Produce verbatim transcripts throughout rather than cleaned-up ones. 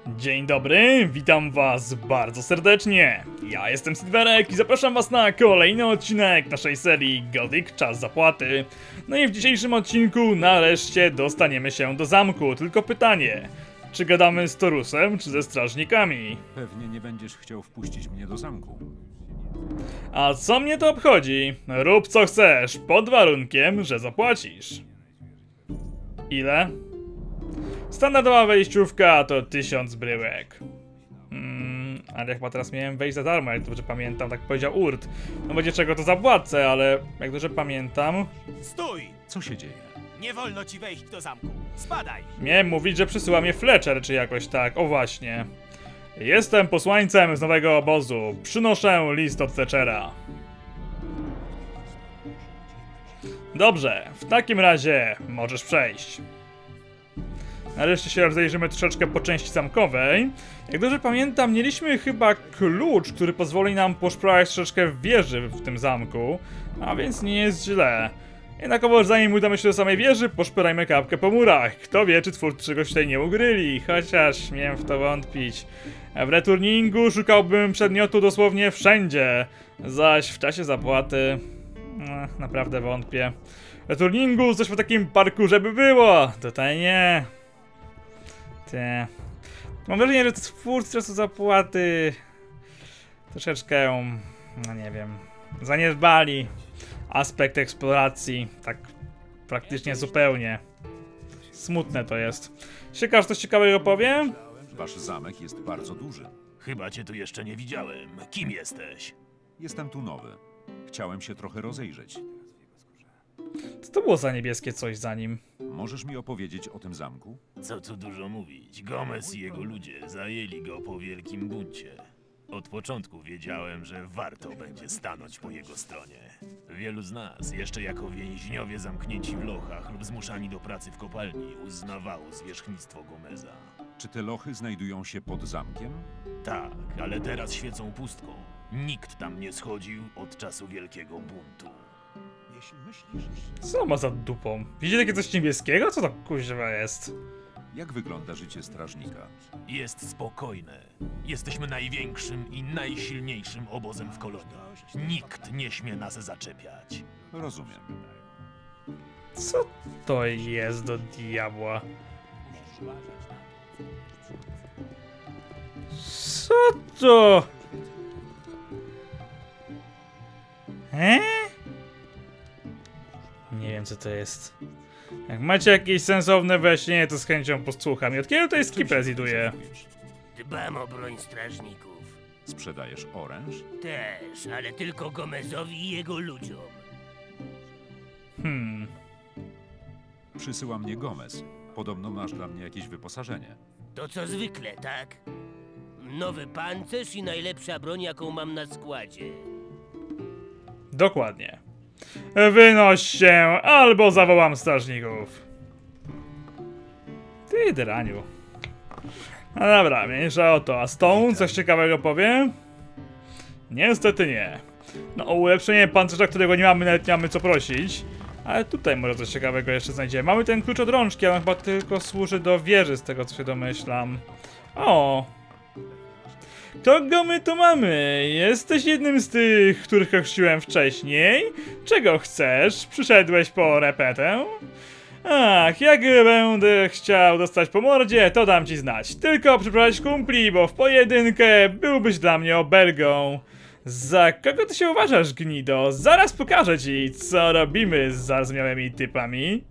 Dzień dobry, witam was bardzo serdecznie. Ja jestem Silverek i zapraszam was na kolejny odcinek naszej serii Gothic Czas Zapłaty. No i w dzisiejszym odcinku nareszcie dostaniemy się do zamku. Tylko pytanie, czy gadamy z Torusem, czy ze strażnikami? Pewnie nie będziesz chciał wpuścić mnie do zamku. A co mnie to obchodzi? Rób co chcesz, pod warunkiem, że zapłacisz. Ile? Standardowa wejściówka to tysiąc bryłek. Hmm, ale chyba teraz miałem wejść za darmo, jak dobrze pamiętam, tak powiedział Urt. No będzie czego to zapłacę, ale jak dobrze pamiętam... Stój! Co się dzieje? Nie wolno ci wejść do zamku. Spadaj! Miałem mówić, że przysyła mnie Fletcher, czy jakoś tak. O właśnie. Jestem posłańcem z nowego obozu. Przynoszę list od Fletchera. Dobrze, w takim razie możesz przejść. Nareszcie się rozejrzymy troszeczkę po części zamkowej. Jak dobrze pamiętam, mieliśmy chyba klucz, który pozwoli nam poszperać troszeczkę w wieży w tym zamku. A więc nie jest źle. Jednakowoż zanim udamy się do samej wieży, poszperajmy kapkę po murach. Kto wie, czy twórcy czegoś tutaj nie ukryli, chociaż śmiem w to wątpić. W returningu szukałbym przedmiotu dosłownie wszędzie, zaś w czasie zapłaty... No, naprawdę wątpię. W returningu coś po takim parkurze by było, tutaj nie. Te. Mam wrażenie, że twórcy czasu zapłaty troszeczkę, no nie wiem, zaniedbali aspekt eksploracji, tak praktycznie zupełnie. Smutne to jest. Ciekawe, coś ciekawego powiem? Wasz zamek jest bardzo duży. Chyba cię tu jeszcze nie widziałem. Kim jesteś? Jestem tu nowy. Chciałem się trochę rozejrzeć. Co to było za niebieskie coś za nim? Możesz mi opowiedzieć o tym zamku? Co tu dużo mówić. Gomez i jego ludzie zajęli go po wielkim buncie. Od początku wiedziałem, że warto będzie stanąć po jego stronie. Wielu z nas, jeszcze jako więźniowie zamknięci w lochach lub zmuszani do pracy w kopalni, uznawało zwierzchnictwo Gomeza. Czy te lochy znajdują się pod zamkiem? Tak, ale teraz świecą pustką. Nikt tam nie schodził od czasu wielkiego buntu. Jeśli myślisz, że... Co ma za dupą? Widzicie takie coś niebieskiego? Co to kuźwa jest? Jak wygląda życie strażnika? Jest spokojne. Jesteśmy największym i najsilniejszym obozem w kolonii. Nikt nie śmie nas zaczepiać. Rozumiem. Co to jest do diabła? Co to? He? Nie wiem, co to jest. Jak macie jakieś sensowne wyjaśnienie, to z chęcią posłucham. I od kiedy to jest Czym się prezyduje? zajmujesz? Dbam o broń strażników. Sprzedajesz oręż? Też, ale tylko Gomezowi i jego ludziom. Hmm. Przysyła mnie Gomez. Podobno masz dla mnie jakieś wyposażenie. To co zwykle, tak? Nowy pancerz i najlepsza broń, jaką mam na składzie. Dokładnie. Wynoś się, albo zawołam strażników. Ty draniu. No dobra, mniejsza o to. A Stone coś ciekawego powie? Niestety nie. No o ulepszenie pancerza, którego nie mamy, nawet nie mamy co prosić. Ale tutaj może coś ciekawego jeszcze znajdziemy. Mamy ten klucz od rączki, ale on chyba tylko służy do wieży, z tego co się domyślam. O! Kogo my tu mamy? Jesteś jednym z tych, których ochrzciłem wcześniej? Czego chcesz? Przyszedłeś po repetę? Ach, jak będę chciał dostać po mordzie, to dam ci znać. Tylko przyprowadź kumpli, bo w pojedynkę byłbyś dla mnie obergą. Za kogo ty się uważasz, gnido? Zaraz pokażę ci, co robimy z zarozumiałymi typami.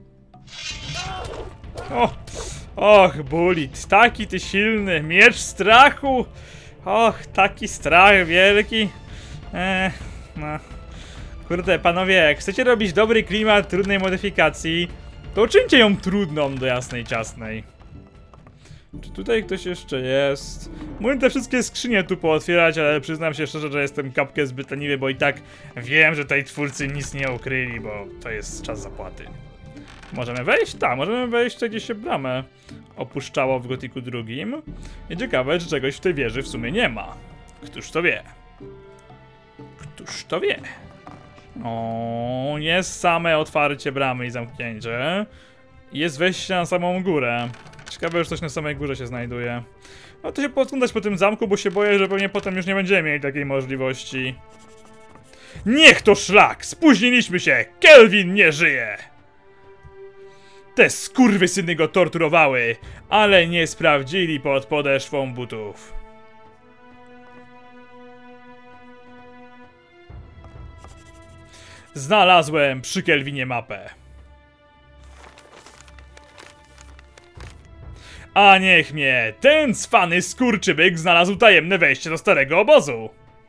O, och, Bullet, taki ty silny, miecz strachu. Och, taki strach wielki. Eee, no. Kurde, panowie, jak chcecie robić dobry klimat trudnej modyfikacji, to uczyńcie ją trudną do jasnej ciasnej. Czy tutaj ktoś jeszcze jest? Mógłbym te wszystkie skrzynie tu pootwierać, ale przyznam się szczerze, że jestem kapkę zbyt leniwy, bo i tak wiem, że tutaj twórcy nic nie ukryli, bo to jest czas zapłaty. Możemy wejść? Tak, możemy wejść, gdzie się bramę opuszczało w Gothicu drugim. I ciekawe, że czegoś w tej wieży w sumie nie ma. Któż to wie? Któż to wie? O, jest same otwarcie bramy i zamknięcie. Jest wejście na samą górę. Ciekawe, że coś na samej górze się znajduje. No to się podglądać po tym zamku, bo się boję, że pewnie potem już nie będziemy mieli takiej możliwości. Niech to szlak! Spóźniliśmy się! Kelvin nie żyje! Te skurwysyny go torturowały, ale nie sprawdzili pod podeszwą butów. Znalazłem przy Kelvinie mapę. A niech mnie, ten cwany skurczybyk znalazł tajemne wejście do starego obozu.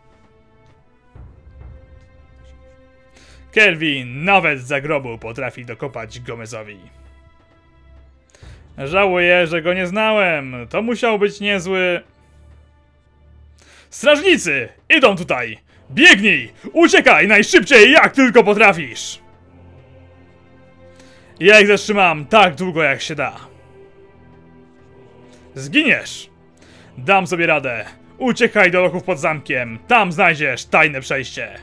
Kelvin nawet z zagrobu potrafi dokopać Gomezowi. Żałuję, że go nie znałem. To musiał być niezły... Strażnicy! Idą tutaj! Biegnij! Uciekaj najszybciej, jak tylko potrafisz! Ja ich zatrzymam tak długo, jak się da. Zginiesz! Dam sobie radę. Uciekaj do lochów pod zamkiem. Tam znajdziesz tajne przejście.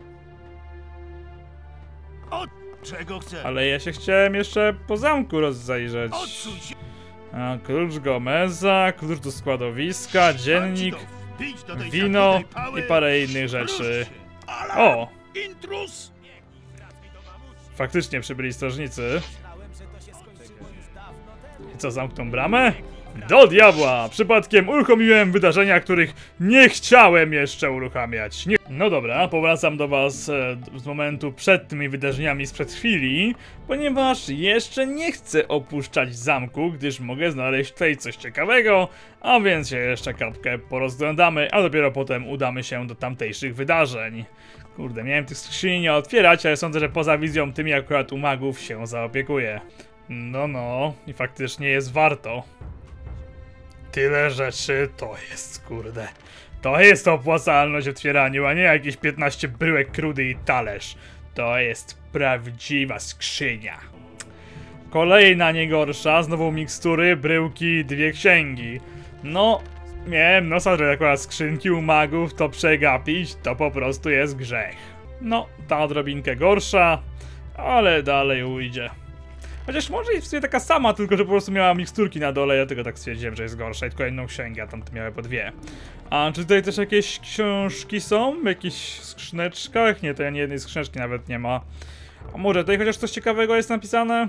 O, czego chcesz? Ale ja się chciałem jeszcze po zamku rozejrzeć. Odsuń się! A, klucz Gomeza, klucz do składowiska, dziennik, Idź do tej wino zakrytej pały. i parę innych rzeczy. Rusz się. Alarm! O! Intruz! Faktycznie przybyli strażnicy. I co, zamkną bramę? Do diabła! Przypadkiem uruchomiłem wydarzenia, których nie chciałem jeszcze uruchamiać. Nie... No dobra, powracam do was e, z momentu przed tymi wydarzeniami sprzed chwili, ponieważ jeszcze nie chcę opuszczać zamku, gdyż mogę znaleźć tutaj coś ciekawego, a więc się jeszcze kapkę porozglądamy, a dopiero potem udamy się do tamtejszych wydarzeń. Kurde, miałem tych skrzyni nie otwierać, ale sądzę, że poza wizją tymi akurat u magów się zaopiekuję. No no, i faktycznie jest warto. Tyle rzeczy to jest, kurde. To jest opłacalność w otwieraniu, a nie jakieś piętnaście bryłek krudy i talerz. To jest prawdziwa skrzynia. Kolejna nie gorsza, znowu mikstury, bryłki, dwie księgi. No, miałem nosa, że akurat skrzynki u magów to przegapić, to po prostu jest grzech. No, ta odrobinkę gorsza, ale dalej ujdzie. Chociaż może jest w sumie taka sama, tylko że po prostu miała miksturki na dole, ja tylko tak stwierdziłem, że jest gorsza i tylko jedną księgę, a tamte miały po dwie. A czy tutaj też jakieś książki są? W jakichś skrzyneczkach? Nie, to ani jednej skrzyneczki nawet nie ma. A może tutaj chociaż coś ciekawego jest napisane?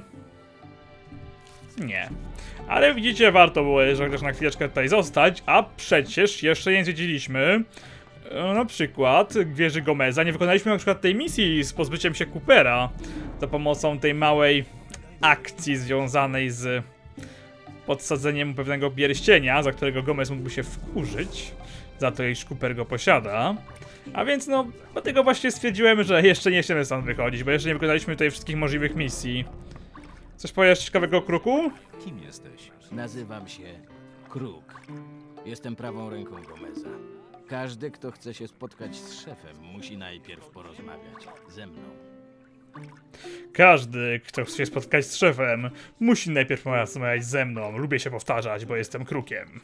Nie. Ale widzicie, warto było jeszcze chociaż na chwileczkę tutaj zostać, a przecież jeszcze nie zwiedziliśmy. Na przykład wieży Gomeza. Nie wykonaliśmy na przykład tej misji z pozbyciem się Coopera za pomocą tej małej akcji związanej z podsadzeniem pewnego pierścienia, za którego Gomez mógłby się wkurzyć, za to iż Cooper go posiada. A więc no, dlatego właśnie stwierdziłem, że jeszcze nie chcemy stąd wychodzić, bo jeszcze nie wykonaliśmy tutaj wszystkich możliwych misji. Coś powiesz ciekawego, Kruku? Kim jesteś? Nazywam się Kruk. Jestem prawą ręką Gomeza. Każdy, kto chce się spotkać z szefem, musi najpierw porozmawiać ze mną. Każdy, kto chce się spotkać z szefem, musi najpierw rozmawiać ze mną. Lubię się powtarzać, bo jestem Krukiem.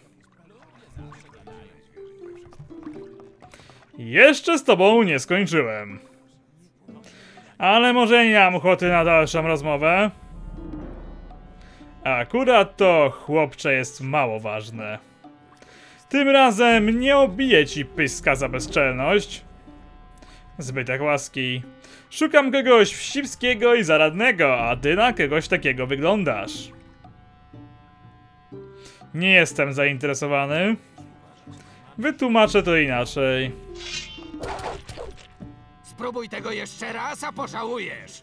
Jeszcze z tobą nie skończyłem. Ale może nie mam ochoty na dalszą rozmowę. Akurat to, chłopcze, jest mało ważne. Tym razem nie obiję ci pyska za bezczelność. Zbyt jak łaski. Szukam kogoś wścibskiego i zaradnego, a ty na kogoś takiego wyglądasz. Nie jestem zainteresowany. Wytłumaczę to inaczej. Spróbuj tego jeszcze raz, a pożałujesz!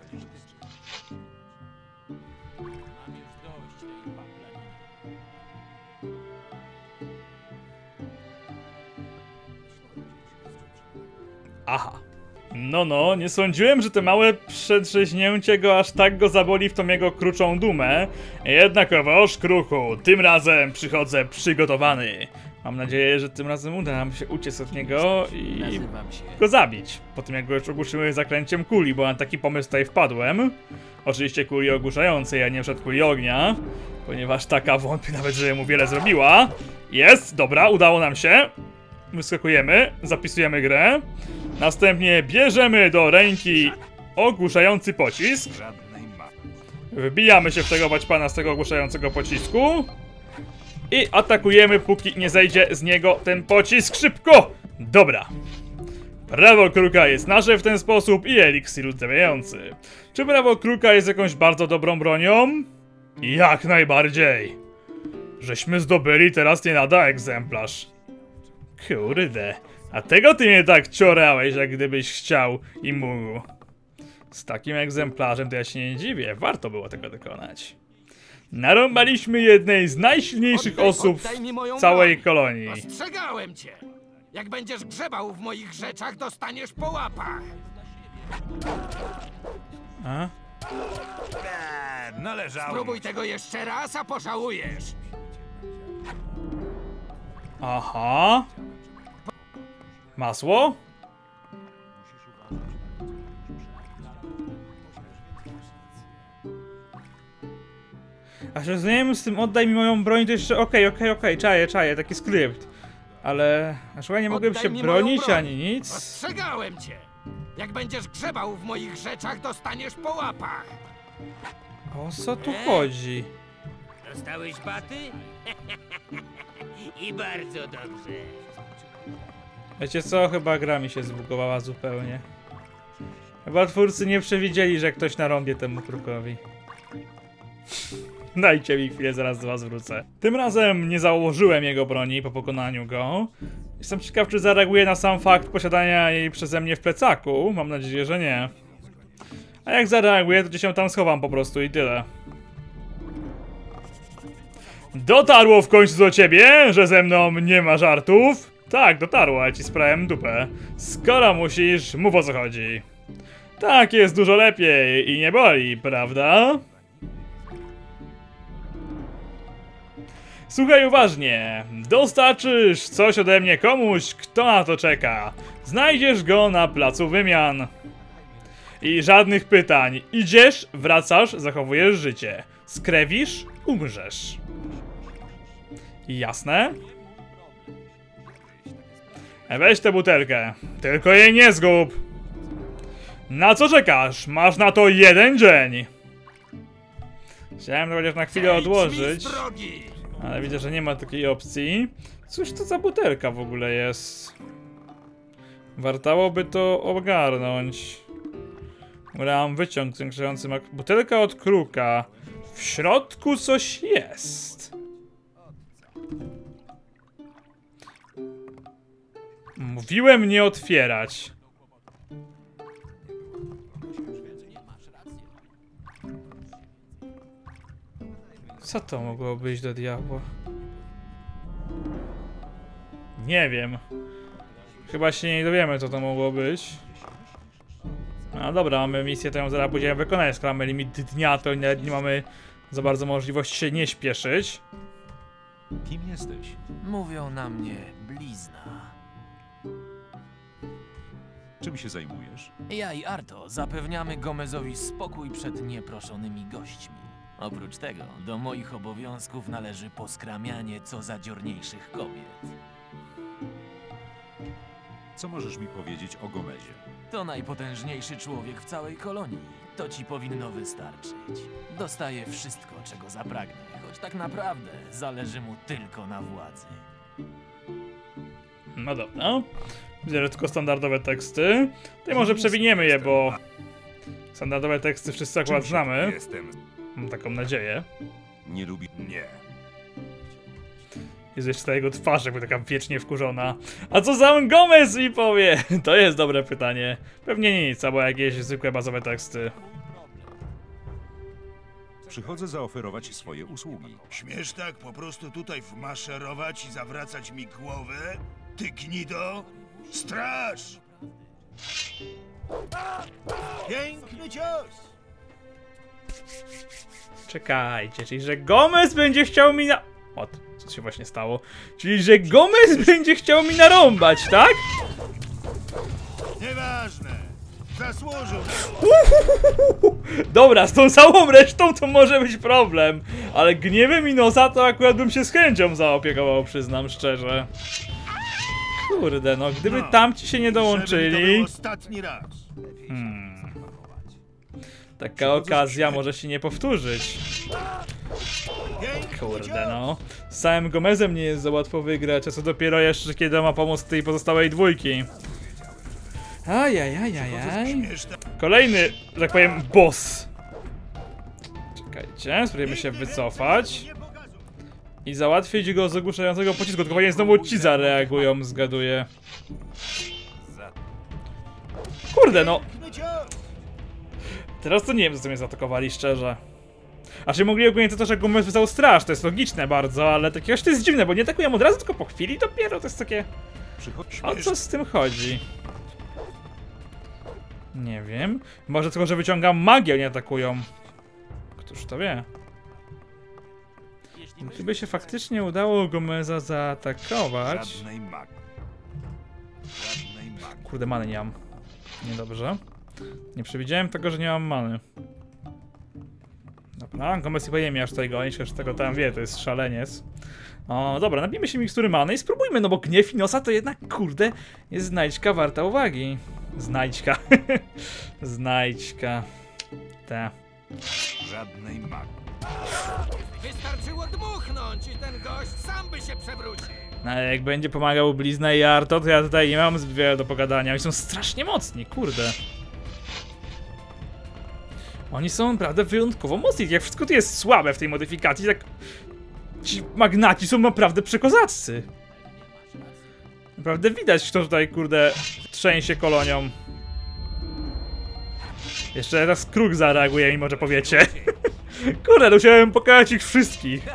Aha. No, no, nie sądziłem, że te małe przedrzeźnięcie go aż tak go zaboli w tą jego kruczą dumę. Jednakowoż, Kruku, tym razem przychodzę przygotowany. Mam nadzieję, że tym razem uda nam się uciec od niego i Nazywam się... go zabić. Po tym jak go już ogłuszymy zaklęciem kuli, bo na taki pomysł tutaj wpadłem. Oczywiście kuli ogłuszającej, a nie przed kuli ognia. Ponieważ taka wątpię nawet, że mu wiele zrobiła. Jest, dobra, udało nam się. Wyskakujemy, zapisujemy grę. Następnie bierzemy do ręki ogłuszający pocisk. Żadnej mapy. Wybijamy się w tego baćpana z tego ogłuszającego pocisku. I atakujemy, póki nie zejdzie z niego ten pocisk. Szybko! Dobra. Prawo kruka jest nasze w ten sposób i eliksir uzdrawiający. Czy prawo kruka jest jakąś bardzo dobrą bronią? Jak najbardziej. Żeśmy zdobyli teraz nie lada egzemplarz. Kurde. A tego ty mnie tak ciorałeś, jak gdybyś chciał i mógł. Z takim egzemplarzem to ja się nie dziwię. Warto było tego dokonać. Narąbaliśmy jednej z najsilniejszych Oddaj- osób oddaj mi moją w całej broń. kolonii. Ostrzegałem cię! Jak będziesz grzebał w moich rzeczach, dostaniesz po łapach! A? Eee, należało. Spróbuj tego jeszcze raz, a pożałujesz! Aha. Masło? A że rozumiem z tym oddaj mi moją broń, to jeszcze okej, okej, okej, czaję, czaję, taki skrypt. Ale... Aż ja nie mogłem Oddaj się mi moją bronić broń. ani nic. Ostrzegałem cię! Jak będziesz grzebał w moich rzeczach, dostaniesz po łapach! O co tu chodzi? Dostałeś baty? I bardzo dobrze. Wiecie co? Chyba gra mi się zbugowała zupełnie. Chyba twórcy nie przewidzieli, że ktoś narąbie temu krukowi. Dajcie mi chwilę, zaraz do was wrócę. Tym razem nie założyłem jego broni po pokonaniu go. Jestem ciekaw, czy zareaguje na sam fakt posiadania jej przeze mnie w plecaku. Mam nadzieję, że nie. A jak zareaguje, to gdzieś się tam schowam po prostu i tyle. Dotarło w końcu do ciebie, że ze mną nie ma żartów? Tak, dotarło, ale ci sprawiam dupę. Skoro musisz, mów o co chodzi. Tak jest dużo lepiej i nie boli, prawda? Słuchaj uważnie. Dostarczysz coś ode mnie komuś, kto na to czeka. Znajdziesz go na placu wymian. I żadnych pytań. Idziesz, wracasz, zachowujesz życie. Skrewisz, umrzesz. Jasne? Weź tę butelkę. Tylko jej nie zgub. Na co czekasz? Masz na to jeden dzień. Chciałem to chociaż na chwilę odłożyć. Zejdź mi z drogi! Ale widzę, że nie ma takiej opcji. Cóż to za butelka w ogóle jest? Wartałoby to ogarnąć. Mam wyciąg zwiększający mak... Butelka od kruka. W środku coś jest. Mówiłem nie otwierać. Co to mogło być do diabła? Nie wiem. Chyba się nie dowiemy, co to mogło być. No dobra, mamy misję, to ją zaraz będziemy wykonać. Skoro mamy limit dnia, to nie, nie mamy za bardzo możliwości się nie śpieszyć. Kim jesteś? Mówią na mnie blizna. Czym się zajmujesz? Ja i Arto zapewniamy Gomezowi spokój przed nieproszonymi gośćmi. Oprócz tego, do moich obowiązków należy poskramianie co zadziorniejszych kobiet. Co możesz mi powiedzieć o Gomezie? To najpotężniejszy człowiek w całej kolonii. To ci powinno wystarczyć. Dostaje wszystko, czego zapragnie, choć tak naprawdę zależy mu tylko na władzy. No dobra. Widzę, że tylko standardowe teksty. Tutaj może przewiniemy je, bo standardowe teksty wszyscy akurat znamy. Jestem. Mam taką nadzieję. Nie lubi. Nie. Jest jeszcze ta jego twarz, jakby taka wiecznie wkurzona. A co sam Gomez mi powie? To jest dobre pytanie. Pewnie nic, albo jakieś zwykłe bazowe teksty. Przychodzę zaoferować swoje usługi. Śmiesz tak po prostu tutaj wmaszerować i zawracać mi głowę? Ty gnido? Straż! Piękny cios! Czekajcie, czyli że Gomez będzie chciał mi na... O, co się właśnie stało? Czyli że Gomez będzie chciał mi narąbać, tak? Nieważne! Zasłużył! Dobra, z tą całą resztą to może być problem. Ale gniewem Inosa to akurat bym się z chęcią zaopiekował, przyznam szczerze. Kurde, no gdyby No, tamci się nie Żeby to dołączyli... był ostatni raz. Hmm. Taka okazja może się nie powtórzyć. Kurde no. Z samym Gomezem nie jest za łatwo wygrać, a co dopiero jeszcze kiedy ma pomóc tej pozostałej dwójki. Ajajajajaj. Kolejny, że tak powiem, boss. Czekajcie, spróbujemy się wycofać. I załatwić go z ogłuszającego pocisku, tylko pewnie znowu ci zareagują, zgaduję. Kurde no. Teraz to nie wiem, za co mnie zaatakowali, szczerze. A czy mogli ogólnie to, że Gomez wystał straż, to jest logiczne bardzo, ale takiegoś to jest dziwne, bo nie atakują od razu, tylko po chwili dopiero, to jest takie... O co z tym chodzi? Nie wiem. Może tylko, że wyciągam magię, nie atakują. Któż to wie? Gdyby się faktycznie udało Gomeza zaatakować... Kurde, many nie mam. Niedobrze. Nie przewidziałem tego, że nie mam many. Dobra, Gomez nie powinien mi aż tutaj gonić, aż tego tam wie, to jest szaleniec. O, dobra, nabijmy się mikstury many i spróbujmy, no bo gniew Inosa to jednak, kurde, jest znajdźka warta uwagi. Znajdźka. Znajdźka. Ta. Żadnej magii. Wystarczyło dmuchnąć i ten gość sam by się przewrócił. No ale jak będzie pomagał Blizna i Arto, to ja tutaj nie mam zbyt wiele do pogadania. Oni są strasznie mocni, kurde. Oni są naprawdę wyjątkowo mocni. Jak wszystko to jest słabe w tej modyfikacji, tak... Ci magnaci są naprawdę przekozaccy. Naprawdę widać, kto tutaj, kurde, trzęsie kolonią. Jeszcze raz Kruk zareaguje, mimo że powiecie. Kurde, musiałem pokazać ich wszystkich.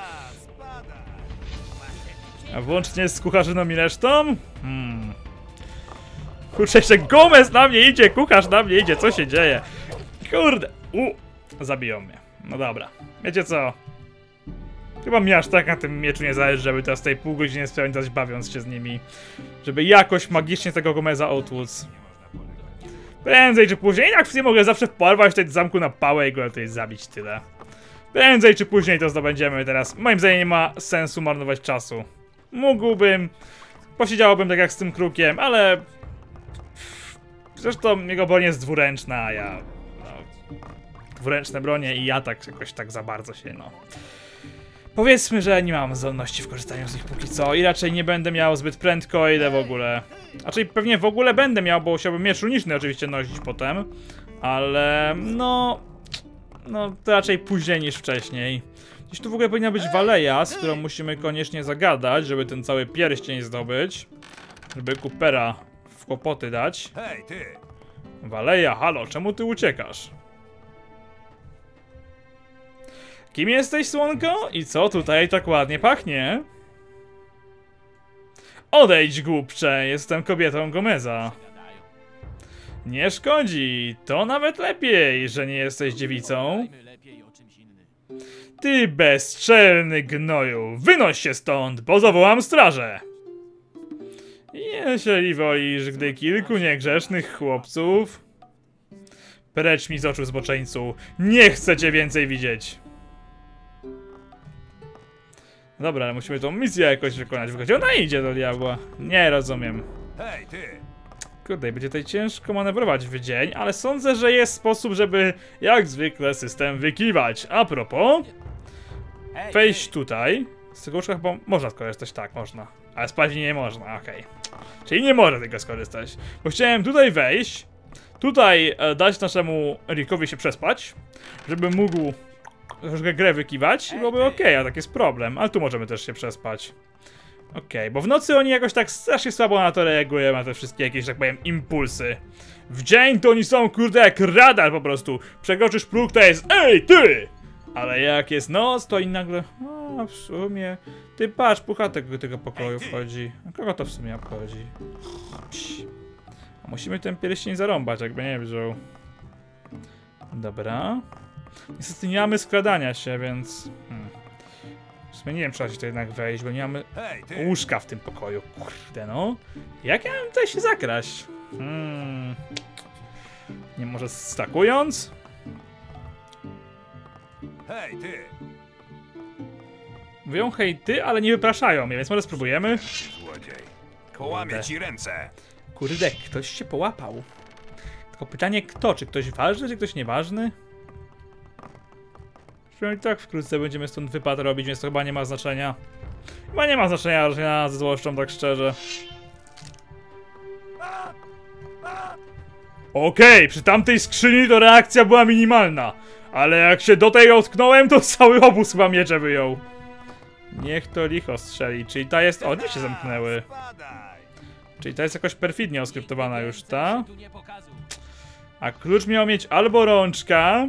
A włącznie z kucharzyną i resztą? Hmm. Kurczę, jeszcze Gomez na mnie idzie, kucharz na mnie idzie, co się dzieje? Kurde, u, zabiją mnie. No dobra, wiecie co? Chyba mi aż tak na tym mieczu nie zależy, żeby teraz tej pół godziny spędzać bawiąc się z nimi. Żeby jakoś magicznie tego Gomeza otłuc. Prędzej czy później, jak nie mogę zawsze porwać tutaj do zamku na pałę i go tutaj zabić, tyle. Prędzej czy później to zdobędziemy teraz. Moim zdaniem nie ma sensu marnować czasu. Mógłbym, posiedziałbym tak jak z tym Krukiem, ale... Zresztą jego broń jest dwuręczna, a ja... No, dwuręczne bronie i ja tak jakoś tak za bardzo się, no... Powiedzmy, że nie mam zdolności w korzystaniu z nich póki co i raczej nie będę miał zbyt prędko, o ile w ogóle. Raczej pewnie w ogóle będę miał, bo chciałbym miecz runiczny oczywiście nosić potem. Ale no... No to raczej później niż wcześniej. Gdzieś tu w ogóle powinna być Waleja, z którą musimy koniecznie zagadać, żeby ten cały pierścień zdobyć. Żeby Coopera w kłopoty dać. Hej, ty! Waleja, halo, czemu ty uciekasz? Kim jesteś, słonko? I co tutaj tak ładnie pachnie? Odejdź, głupcze, jestem kobietą Gomeza. Nie szkodzi, to nawet lepiej, że nie jesteś dziewicą. Ty bezczelny gnoju, wynoś się stąd, bo zawołam strażę. Jeżeli wolisz, gdy kilku niegrzecznych chłopców... Precz mi z oczu, zboczeńcu, nie chcę cię więcej widzieć. Dobra, ale musimy tą misję jakoś wykonać. Gdzie ona idzie do diabła? Nie rozumiem. Hej, ty! Kurde, będzie tutaj ciężko manewrować w dzień, ale sądzę, że jest sposób, żeby jak zwykle system wykiwać. A propos, wejść tutaj. Z tego łóżka chyba można skorzystać, tak, można. Ale spać nie można, okej. Okay. Czyli nie można tego skorzystać. Bo chciałem tutaj wejść, tutaj e, dać naszemu Rickowi się przespać, żeby mógł troszkę grę wykiwać i byłoby okej, okay, a tak jest problem. Ale tu możemy też się przespać. Okej, okay, bo w nocy oni jakoś tak strasznie słabo na to reagują, na te wszystkie jakieś, tak powiem, impulsy. W dzień to oni są, kurde, jak radar po prostu. Przekroczysz próg, to jest ej, ty! Ale jak jest noc, to i nagle... O, w sumie... Ty patrz, puchatek do tego pokoju wchodzi. A kogo to w sumie obchodzi? A musimy ten pierścień zarąbać, jakby nie wziął. Dobra. Niestety nie mamy skradania się, więc... Hmm. W sumie nie wiem, czy trzeba się to jednak wejść, bo nie mamy łóżka w tym pokoju. Kurde no. Jak ja mam tutaj się zakraść? Hmm. Nie może stakując? Hej, ty! Mówią hej ty, ale nie wypraszają mnie, więc może spróbujemy? Złodziej. Połamie ci ręce. Kurde, ktoś się połapał. Tylko pytanie kto? Czy ktoś ważny, czy ktoś nieważny? i tak wkrótce będziemy stąd wypad robić, więc to chyba nie ma znaczenia. Chyba nie ma znaczenia, że ja ze złością, tak szczerze. Okej, okay, przy tamtej skrzyni to reakcja była minimalna. Ale jak się do tej otknąłem, to cały obóz chyba miecze wyjął. Niech to licho strzeli. Czyli ta jest... O, drzwi się zamknęły. Czyli ta jest jakoś perfidnie oskryptowana już, ta? A klucz miał mieć albo rączka...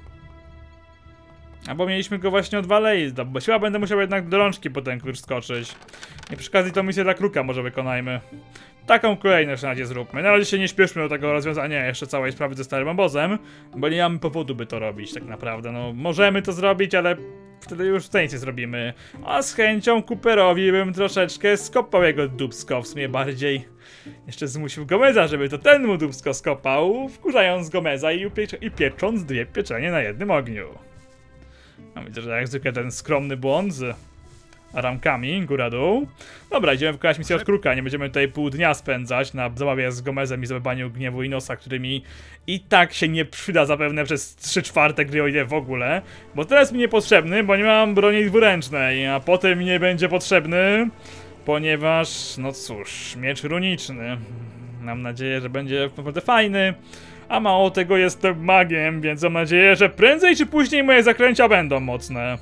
Albo mieliśmy go właśnie od Valleys, bo chyba będę musiał jednak do rączki po ten klucz skoczyć. Nie przy okazji tą misję dla Kruka może wykonajmy. Taką kolejność na razie zróbmy. Na razie się nie śpieszmy do tego rozwiązania jeszcze całej sprawy ze starym obozem, bo nie mamy powodu, by to robić tak naprawdę. No, możemy to zrobić, ale wtedy już w nic nie zrobimy. A z chęcią Cooperowi bym troszeczkę skopał jego dupsko, w sumie bardziej. Jeszcze zmusił Gomeza, żeby to ten mu dupsko skopał, wkurzając Gomeza i, i piecząc dwie pieczenie na jednym ogniu. No, widzę, że jak zwykle ten skromny błąd z ramkami, góra-dół. Dobra, idziemy wykonać misję od Kruka. Nie będziemy tutaj pół dnia spędzać na zabawie z Gomezem i zdobywaniu gniewu Inosa, który mi i tak się nie przyda zapewne przez trzy czwarte gry, o ile w ogóle. Bo teraz mi niepotrzebny, bo nie mam broni dwuręcznej, a potem mi nie będzie potrzebny, ponieważ, no cóż, miecz runiczny. Mam nadzieję, że będzie naprawdę fajny. A mało tego, jestem magiem, więc mam nadzieję, że prędzej czy później moje zaklęcia będą mocne.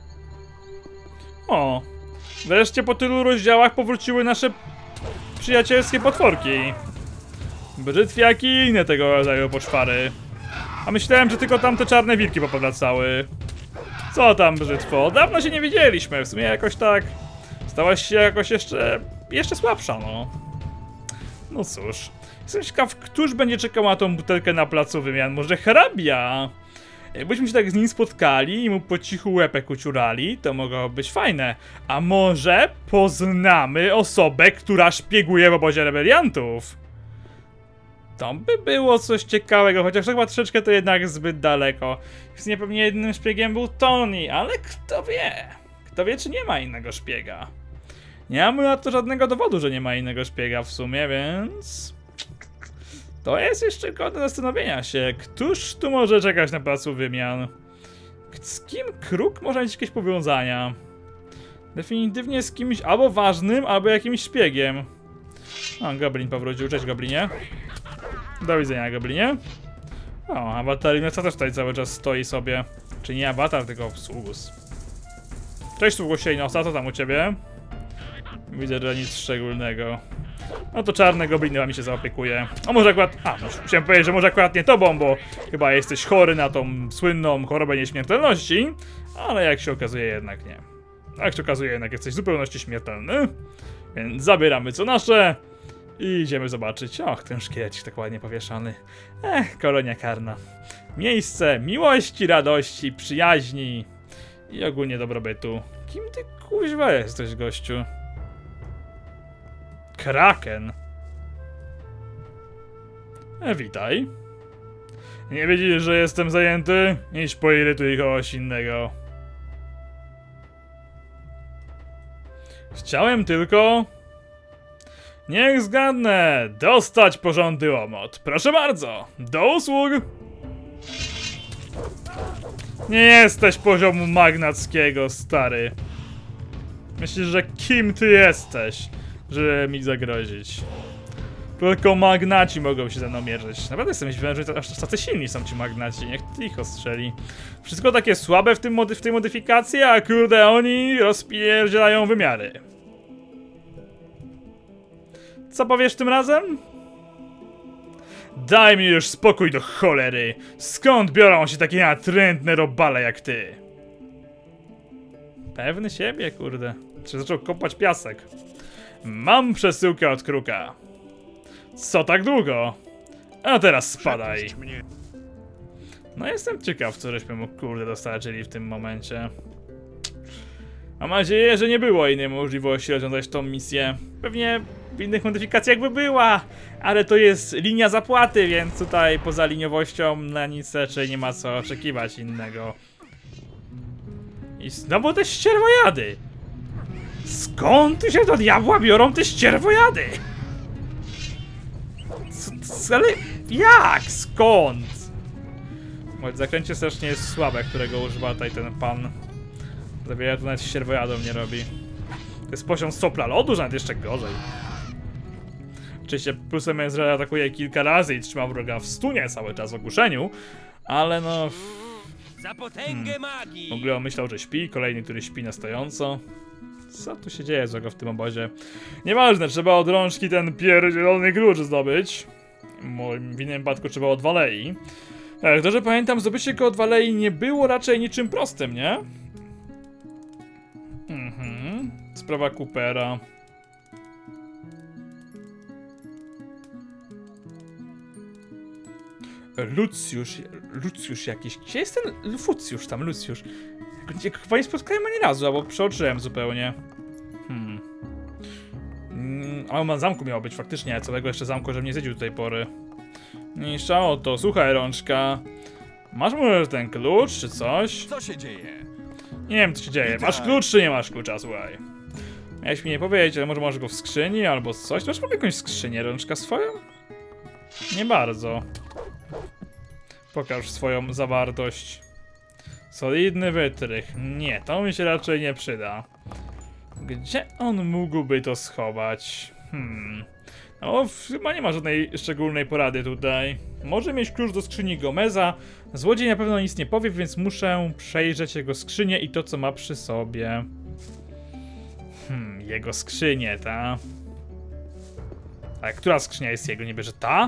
O, wreszcie po tylu rozdziałach powróciły nasze przyjacielskie potworki. Brzytwiaki i inne tego rodzaju poczwary. A myślałem, że tylko tamte czarne wilki popowracały. Co tam, brzytwo? Dawno się nie widzieliśmy, w sumie jakoś tak... Stałaś się jakoś jeszcze... jeszcze słabsza, no. No cóż... Jestem ciekaw, któż będzie czekał na tą butelkę na placu wymian? Może hrabia? Jakbyśmy się tak z nim spotkali i mu po cichu łepek uciurali, to mogłoby być fajne. A może poznamy osobę, która szpieguje w obozie rebeliantów? To by było coś ciekawego, chociaż chyba troszeczkę to jednak zbyt daleko. Więc pewnie jednym szpiegiem był Tony, ale kto wie? Kto wie, czy nie ma innego szpiega? Nie mamy na to żadnego dowodu, że nie ma innego szpiega w sumie, więc... To jest jeszcze godne zastanowienia się. Któż tu może czekać na placu wymian? Z kim Kruk może mieć jakieś powiązania? Definitywnie z kimś albo ważnym, albo jakimś szpiegiem. O, Goblin powrócił. Cześć, Goblinie. Do widzenia, Goblinie. O, awatar Inosa też tutaj cały czas stoi sobie. Czy nie awatar, tylko sługus. Cześć, sługusie Inosa, co tam u ciebie? Widzę, że nic szczególnego. No to czarne gobliny wami się zaopiekuje. A może akurat... A, no, chciałem powiedzieć, że może akurat nie tobą, bo chyba jesteś chory na tą słynną chorobę nieśmiertelności. Ale jak się okazuje, jednak nie. Jak się okazuje, jednak jesteś w zupełności śmiertelny. Więc zabieramy co nasze i idziemy zobaczyć. Och, ten szkielecik tak ładnie powieszany. Ech, kolonia karna. Miejsce miłości, radości, przyjaźni i ogólnie dobrobytu. Kim ty kuźwa jesteś, gościu? Kraken. E, witaj. Nie widzisz, że jestem zajęty? Idź poirytuj kogoś innego. Chciałem tylko... Niech zgadnę. Dostać porządny łomot. Proszę bardzo. Do usług. Nie jesteś poziomu magnackiego, stary. Myślisz, że kim ty jesteś, żeby mi zagrozić? Tylko magnaci mogą się ze mną mierzyć. Naprawdę jestem myślałem, że aż tacy silni są ci magnaci. Niech ty ich ostrzeli. Wszystko takie słabe w, tym mody w tej modyfikacji, a kurde oni rozpierdzielają wymiary. Co powiesz tym razem? Daj mi już spokój do cholery. Skąd biorą się takie natrętne robale jak ty? Pewny siebie, kurde. Czy zaczął kopać piasek? Mam przesyłkę od Kruka. Co tak długo? A teraz spadaj. No jestem ciekaw, co żeśmy mu kurde dostarczyli w tym momencie. Mam nadzieję, że nie było innej możliwości rozwiązać tą misję. Pewnie w innych modyfikacjach by była, ale to jest linia zapłaty, więc tutaj poza liniowością na nic raczej nie ma co oczekiwać innego. I znowu te ścierwojady! Skąd się do diabła biorą te ścierwojady? C ale jak? Skąd? Bo zaklęcie strasznie jest słabe, którego używa tutaj ten pan. Za wiele to nawet ścierwojadą nie robi. To jest poziom sopla lodu, że nawet jeszcze gorzej. Oczywiście plusem jest, że atakuje kilka razy i trzyma wroga w stunie cały czas w ogłuszeniu. Ale no... Za potęgę magii! W ogóle on myślał, że śpi, kolejny, który śpi na stojąco. Co tu się dzieje złego w tym obozie? Nieważne, trzeba od rączki ten pierdzielony klucz zdobyć. W innym wypadku trzeba od Walei. Jak dobrze pamiętam, zdobycie go od Walei nie było raczej niczym prostym, nie? Mhm. Sprawa Coopera. Lucjusz, Lucjusz jakiś. Gdzie jest ten Fucjusz tam, Lucjusz? Jak chyba nie spotkałem ani razu, albo przeoczyłem zupełnie. Hmm. Mm, a na zamku miało być faktycznie, całego jeszcze zamku, żebym nie zjedził do tej pory. Mniejsza o to, słuchaj rączka. Masz może ten klucz, czy coś? Co się dzieje? Nie wiem co się dzieje, masz klucz czy nie masz klucza, słuchaj. Miałeś mi nie powiedzieć, ale może masz go w skrzyni albo coś? Masz może jakąś skrzynię rączka swoją? Nie bardzo. Pokaż swoją zawartość. Solidny wytrych. Nie, to mi się raczej nie przyda. Gdzie on mógłby to schować? Hmm. No, chyba nie ma żadnej szczególnej porady tutaj. Może mieć klucz do skrzyni Gomeza. Złodziej na pewno nic nie powie, więc muszę przejrzeć jego skrzynię i to, co ma przy sobie. Hmm, jego skrzynię, ta? A która skrzynia jest jego? Nie bierze ta?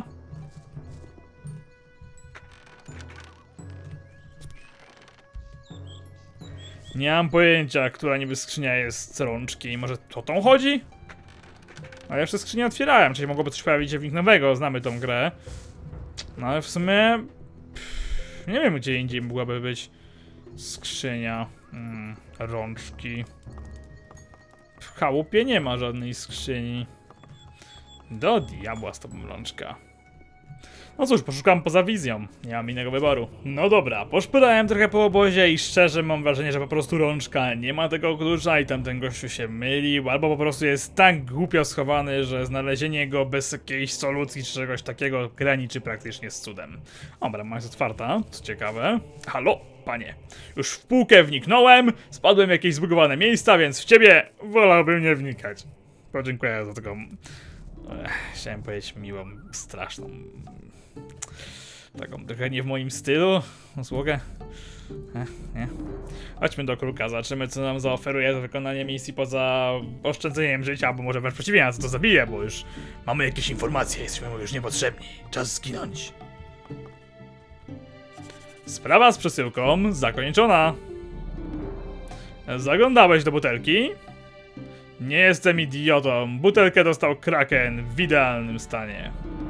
Nie mam pojęcia, która niby skrzynia jest z rączki. Może o tą chodzi? A ja jeszcze skrzynię otwierałem, czyli mogłoby coś pojawić się w nich nowego, znamy tą grę. No ale w sumie... Pff, nie wiem, gdzie indziej mogłaby być skrzynia hmm, rączki. W chałupie nie ma żadnej skrzyni. Do diabła z tobą rączka. No cóż, poszukam poza wizją. Nie mam innego wyboru. No dobra, poszpyrałem trochę po obozie i szczerze mam wrażenie, że po prostu rączka nie ma tego klucza i tamten gościu się mylił, albo po prostu jest tak głupio schowany, że znalezienie go bez jakiejś solucji czy czegoś takiego graniczy praktycznie z cudem. Dobra, ma jest otwarta, co ciekawe. Halo, panie. Już w półkę wniknąłem, spadłem w jakieś zbugowane miejsca, więc w ciebie wolałbym nie wnikać. Podziękuję za taką... Ech, chciałem powiedzieć miłą, straszną... Taką trochę nie w moim stylu usługę. Eh, nie. Chodźmy do kruka, zobaczymy co nam zaoferuje za wykonanie misji poza oszczędzeniem życia, albo może wręcz przeciwnie, nas to zabije, bo już mamy jakieś informacje, jesteśmy mu już niepotrzebni. Czas zginąć. Sprawa z przesyłką zakończona. Zaglądałeś do butelki? Nie jestem idiotą. Butelkę dostał Kraken w idealnym stanie.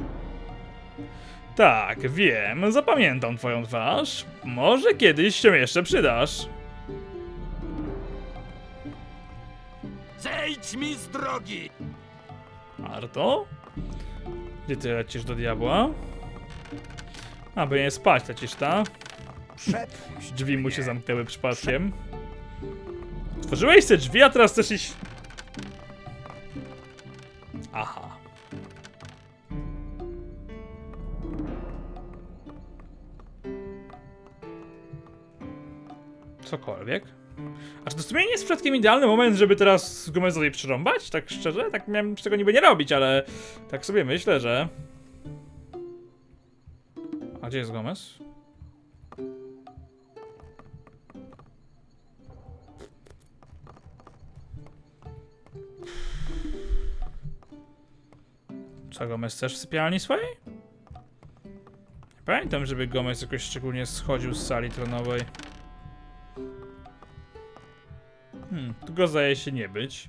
Tak, wiem, zapamiętam twoją twarz. Może kiedyś się jeszcze przydasz. Zejdź mi z drogi! Arto? Gdzie ty lecisz do diabła? Aby nie spać lecisz, ta? Drzwi mu się zamknęły przypadkiem. Otworzyłeś te drzwi, a teraz chcesz iść... Aha. Cokolwiek. Aż to w sumie nie jest przypadkiem idealny moment, żeby teraz Gomezowi przyrąbać? Tak szczerze? Tak miałem tego niby nie robić, ale tak sobie myślę, że... A gdzie jest Gomez? Co, Gomez też w sypialni swojej? Nie pamiętam, żeby Gomez jakoś szczególnie schodził z sali tronowej. Hmm, tu go zdaje się nie być.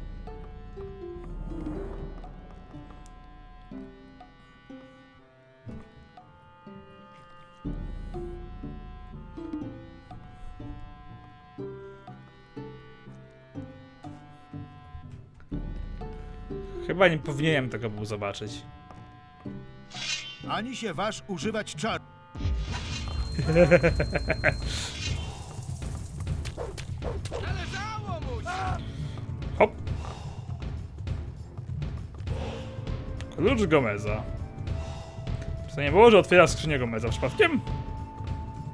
Chyba nie powinienem tego był zobaczyć. Ani się waż używać czar. Hop. Klucz Gomeza. To nie było, że otwiera skrzynię Gomeza przypadkiem?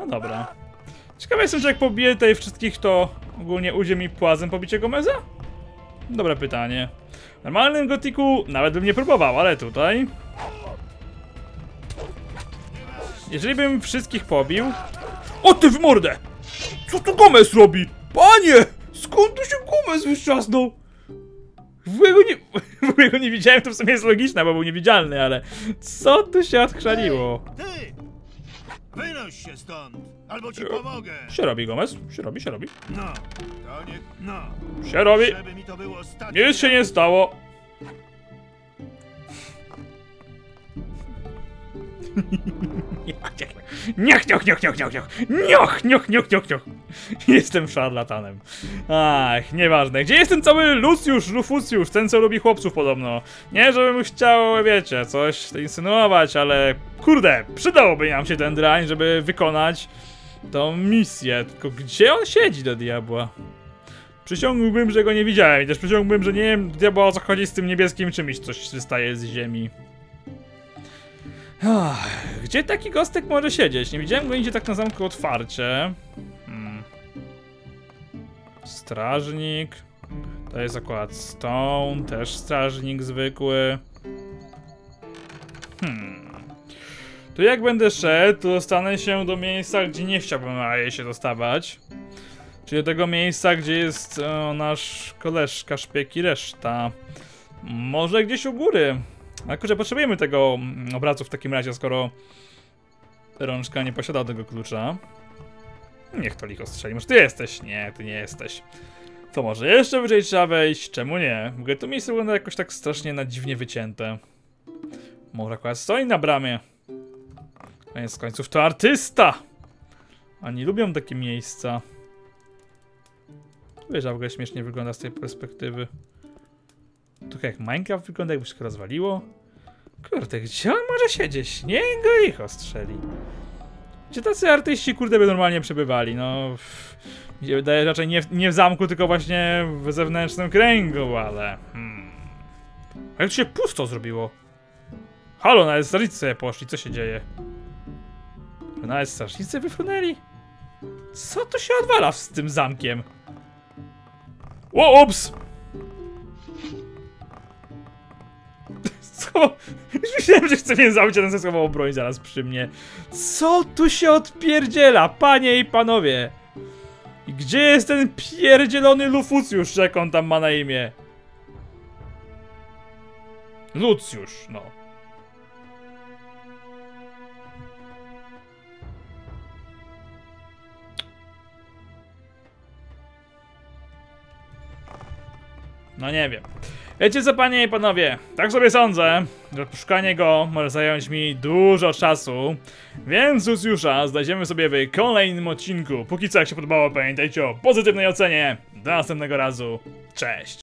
dobra. Ciekawe jestem, że jak pobiję tutaj wszystkich, to ogólnie ujdzie mi płazem pobicie Gomeza? Dobre pytanie. W normalnym gotiku nawet bym nie próbował, ale tutaj... Jeżeli bym wszystkich pobił... O ty w mordę! Co tu Gomez robi? Panie! Skąd tu się Gomez wytrzasnął? W ogóle go nie, w ogóle go nie widziałem, to w sumie jest logiczne, bo był niewidzialny, ale... Co tu się odchrzaniło? Ty! Wynoś się stąd, albo ci pomogę. Się robi Gomez? Się robi, się robi. No, to nie... No, Się robi! żeby mi to było ostatnie... Nic się nie stało! Nioch, nioch, nioch, nioch, nioch, nioch, nioch, nioch, nioch, nioch, nioch. Jestem szarlatanem. Ach, nieważne. Gdzie jest ten cały Lucius, Lufucjusz, ten co lubi chłopców podobno? Nie, żebym chciał, wiecie, coś insynuować, ale kurde, przydałoby nam się ten drań, żeby wykonać tą misję. Tylko gdzie on siedzi do diabła? Przysiągłbym, że go nie widziałem i też przysiągłbym, że nie wiem diabła o co chodzi z tym niebieskim czymś, coś wystaje z ziemi. Gdzie taki gostek może siedzieć? Nie widziałem go nigdzie tak na zamku otwarcie. Hmm. Strażnik. To jest akurat Stone, też strażnik zwykły. Hmm. Tu jak będę szedł, to dostanę się do miejsca, gdzie nie chciałbym na jej się dostawać. Czyli do tego miejsca, gdzie jest o, nasz koleżka, szpieg i reszta. Może gdzieś u góry. Ale kurczę, potrzebujemy tego obrazu w takim razie, skoro rączka nie posiada tego klucza. Niech to licho strzeli. Może ty jesteś? Nie, ty nie jesteś. To może jeszcze wyżej trzeba wejść? Czemu nie? W ogóle to miejsce wygląda jakoś tak strasznie na dziwnie wycięte. Może akurat stoi na bramie. Koniec końców to artysta! Oni lubią takie miejsca. Wiesz, a w ogóle śmiesznie wygląda z tej perspektywy. Trochę jak Minecraft wygląda, jakby się go rozwaliło. Kurde, gdzie on może siedzieć? Nie go licho strzeli. Gdzie tacy artyści, kurde, by normalnie przebywali? No... Mi się wydaje raczej nie w, nie w zamku, tylko właśnie w zewnętrznym kręgu, ale... Hmm. A jak to się pusto zrobiło? Halo, nawet strażnicy sobie poszli, co się dzieje? Nawet strażnicy wyfrunęli? Co tu się odwala z tym zamkiem? O, ups! Co? Już myślałem, że chce mnie zabić, a ten schował broń zaraz przy mnie. Co tu się odpierdziela, panie i panowie? I gdzie jest ten pierdzielony Lufucjusz, jak on tam ma na imię? Lucjusz, no. No nie wiem. Wiecie co, panie i panowie, tak sobie sądzę, że poszukanie go może zająć mi dużo czasu, więc Lucjusza znajdziemy sobie w kolejnym odcinku. Póki co, jak się podobało, pamiętajcie o pozytywnej ocenie. Do następnego razu. Cześć!